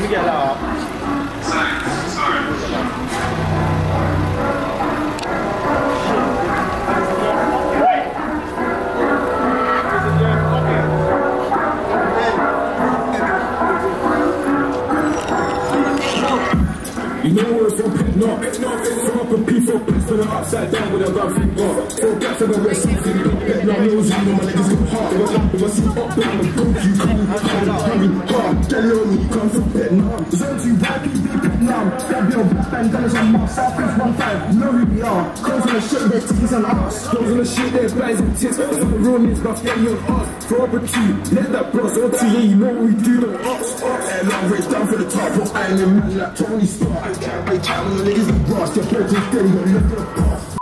me get that up. Sorry. You know where it's from, no. From up a P4, piss to the upside down with a run thing, no. Four back to the rest, something, no. No, knows you know my niggas go hard. They want to see up down the boat, you come, hard. Get it on me, come from Vietnam. Zone 2, YP, Vietnam. That be on black bandanas on Mars, South East 1-5, know who we are. Clothes on the shit, their titties on us. Clothes on the shit, their thighs and tits. Some of the real niggas, but getting on us. For up a 2, let that bros, OT, yeah, you know what we do, no us. And I'm right down for the top, but I ain't a man like Tony Stark. I can't wait time when the niggas are brass, your birds is dead, you look at the boss.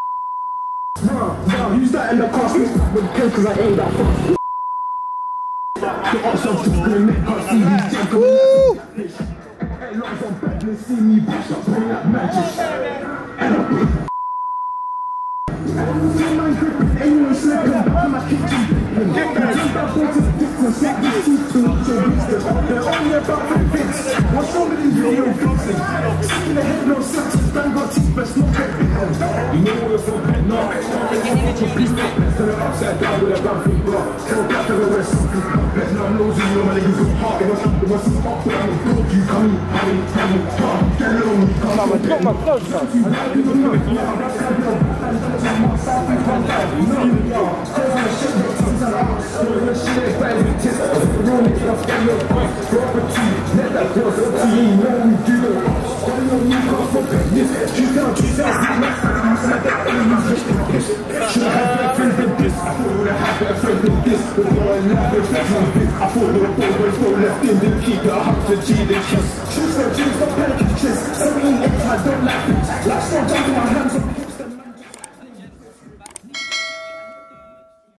Nah, use that in the cost, with the pill, cause I ain't that fast. The ops are just gonna make her see me jump on that fish. Hey, lots of bad, let's see me bash up, bring that magic. And I'm big. Take my grip, anyone slipping, I'm a kitchen pippin'. Take that boy to the distance, like this teeth to wisdom. They're only about the bits. What's wrong with these video vixens? Sick in the head, no senses, bang got teeth, best not get bitten. You know where from head, no. To the upside down with a run from bro. Go back to the rest, something complex. Now I'm losing, you know my niggas go hard. They want to see up down the book, you coming, get it on me, come on. Put my clothes on. South East 1-5, you know who we are. Clothes on the shit, their titties on us. Clothes on the shit, their thighs and tits. The real niggas, I'm scared of us. Property, let that girl go to you, know what we do, no us. All you need, can't fuck this. Choose down, you said that enemies just in this. Should I have better friends than this? I thought I would have had better friends than this. But no one laughed and flex on this. I thought there were boys go left in, didn't keep it 100 G, then kiss. Choose no G's, not panic in the chest. 78 I don't like this. Like stop jumping my hands.